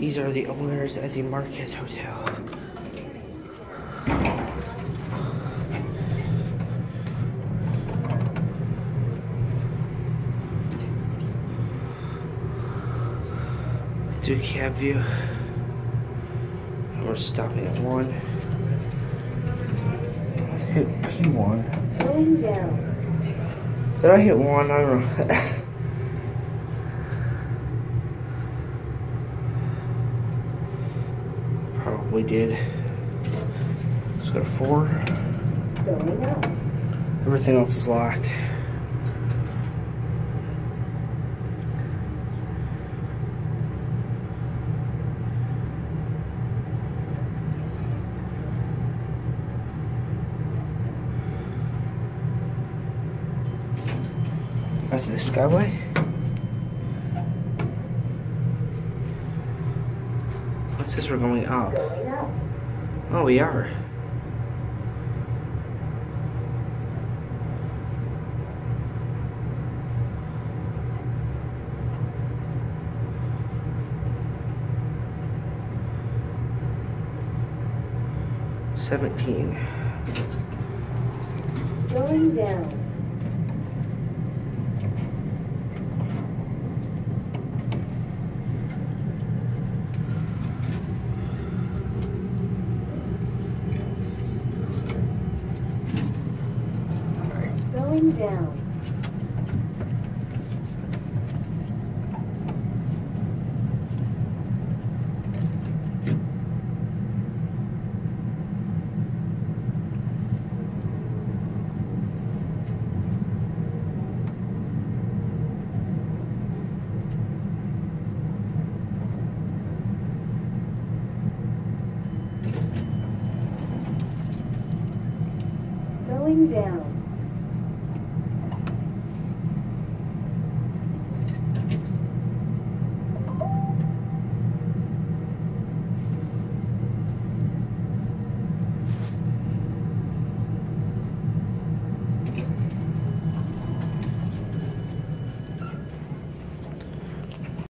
These are the owners at the Marquette Hotel. Do cab view. We're stopping at 1. Hit P1. Going down. Did I hit 1? I don't know. Probably did. Let's go to 4. Going up. Everything else is locked. Back to the Skyway. What says we're going up? Going up. Oh, we are. $17. Going down. Going down. Going down.